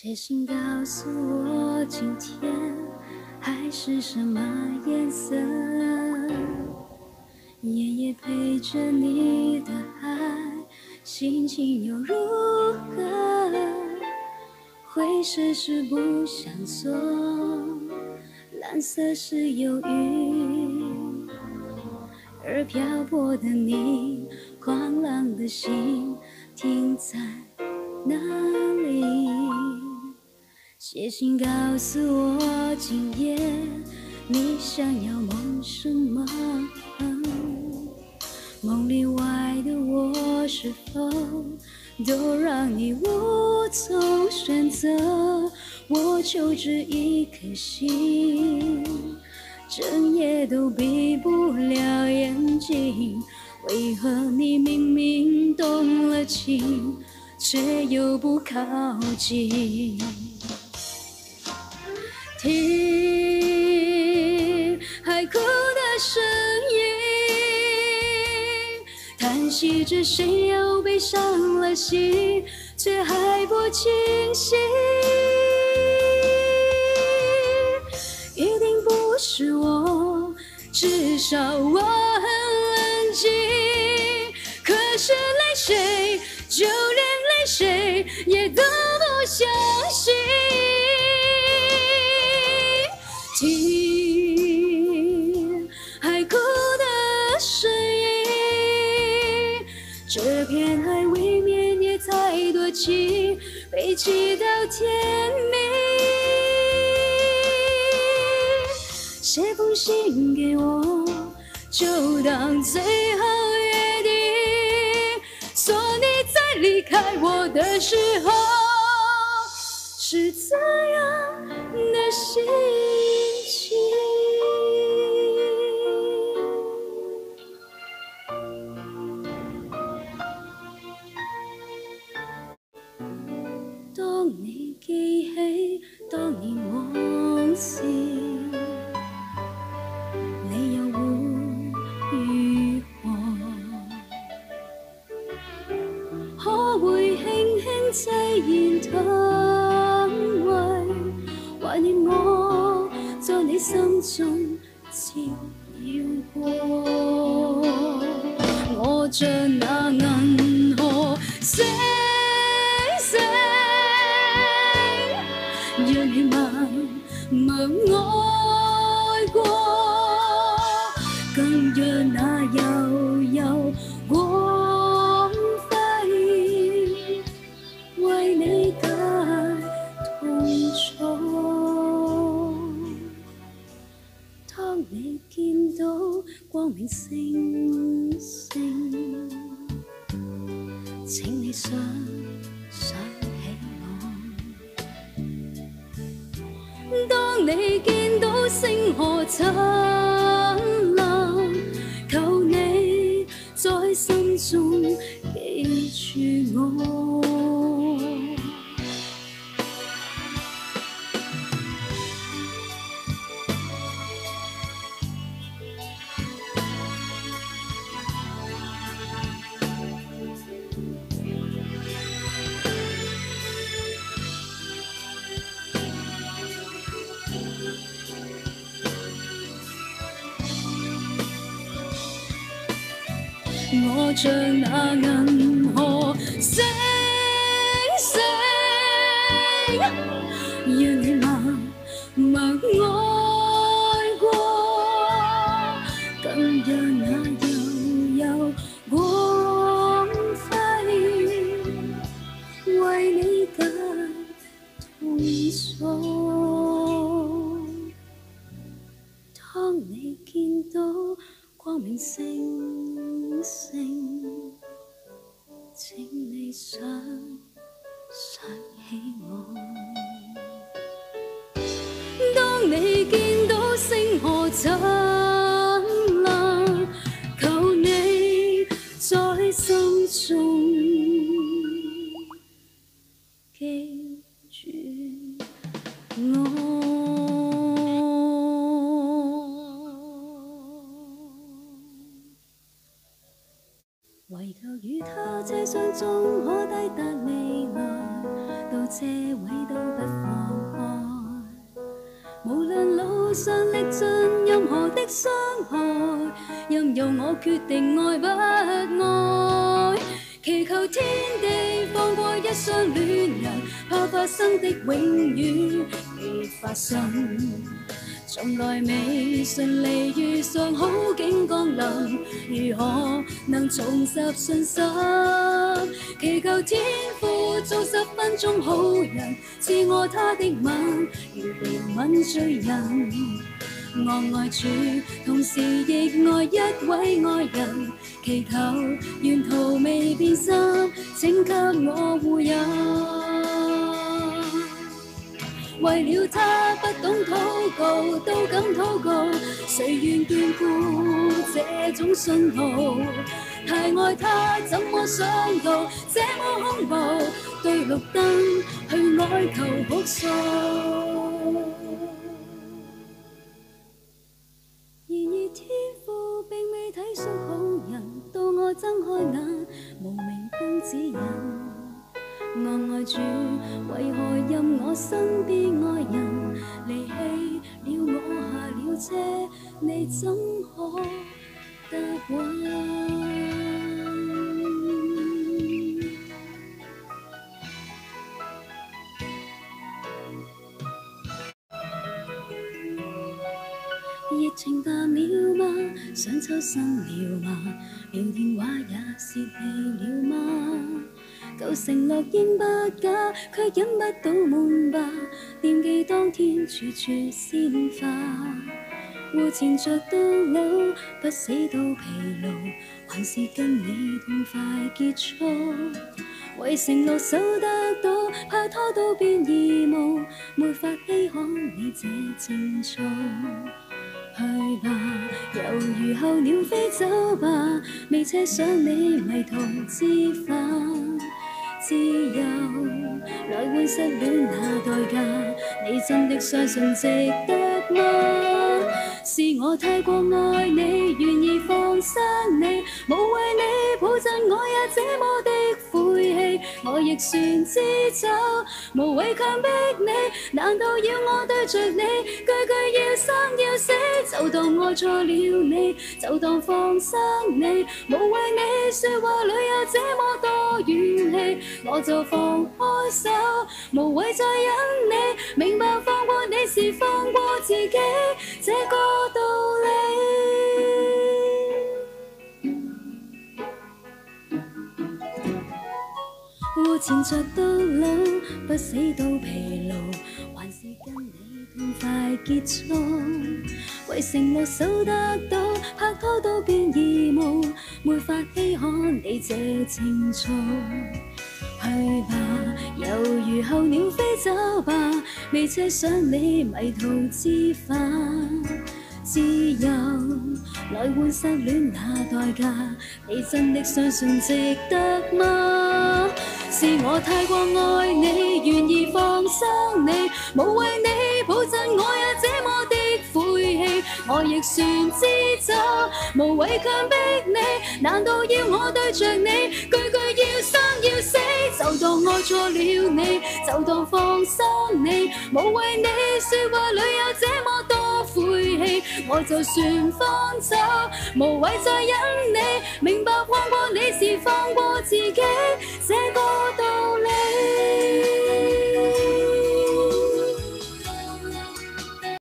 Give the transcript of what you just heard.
写信告诉我今天海是什么颜色，夜夜陪着你的爱，心情又如何？灰色是不想说，蓝色是忧郁，而漂泊的你，狂浪的心停在哪里？写信告诉我今夜你想要梦什么，梦里外的我是否都让你无从选择？我就只一颗心，整夜都闭不了眼睛，为何你明明动了情，却又不靠近？听海哭的声音，叹息着谁又悲伤了心，却还不清醒。一定不是我，至少我很冷静，可是泪水，就连泪水也都不相信。听海哭的声音，这片海未免也太多情，悲泣到天明。写封信给我，就当最后约定，说你在离开我的时候是这样的心情。当你記起當年往事，你又會如何？可會輕輕悽然嘆謂，懷念我在你心中照耀過？我像那銀河星星，讓你默默愛過，更讓那悠悠光輝為你解痛楚。當你見到光明星星，請你想起我。當你見到星河燦爛，求你在心中記住我。我像那銀河星星，讓你默默愛過，更讓那悠悠光輝為你解痛楚。當你見到光明星星，請你想起我。當你見到星河燦爛，求你在心中記住我。唯求與他車廂中可抵達未來，到這位都不的傷害，任由我決定愛不愛。祈求天地放過一雙戀人，怕發生的永遠別發生。從來未順利遇上好景降臨，如何能重拾信心？祈求天父做10分鐘好人，賜我他的吻，如被吻醉人。我愛主，同時亦愛一位愛人，祈求沿途未變心，請給我護佑。為了他不懂禱告，都敢禱告，誰願眷顧這種信號？太愛他，怎麼想到這麼恐怖？對綠燈去哀求哭訴。然而天父並未體恤好人，到我睜開眼，無明燈指引。我愛主，為何任我身邊愛人離棄了我下了車？你怎可得穩？疫情罷了嗎？想抽身了嗎？聊電話也泄氣了嗎？舊承諾應不假，卻忍不到悶吧。惦記當天處處鮮花，互纏着到老，不死到疲勞，還是跟你痛快結束。為承諾守得到，怕拖到變義務，沒法稀罕你這靜躁。去吧，猶如候鳥飛走吧，未奢想你迷途知返。自由來換失戀那代價，你真的相信值得嗎？是我太過愛你，願意放生你，無謂你抱贈我也這麼的晦氣，我亦算知走，無謂強迫你，難道要我對着你句句要生要死？就當愛錯了你，就當放生你，無謂你說話裏有這麼多怨氣，我就放開手，無謂再忍你，明白放過你是放過自己，這個道理。互纏着到老，不死到疲勞，還是跟你痛快結束。為承諾守得到，拍拖都變義務，沒法稀罕你這情操。去吧，猶如候鳥飛走吧，未奢想你迷途知返。自由來換失戀那代價，你真的相信值得嗎？是我太過愛你，願意放生你，無謂你抱贈我也這麼的晦氣，我亦算知走，無謂強迫你，難道要我對着你句句要生要死？就當愛錯了你，就當放生你，無謂你說話裏有這麼多晦氣，我就算放手，無謂再忍你，明白放過你是放過自己，這個道理。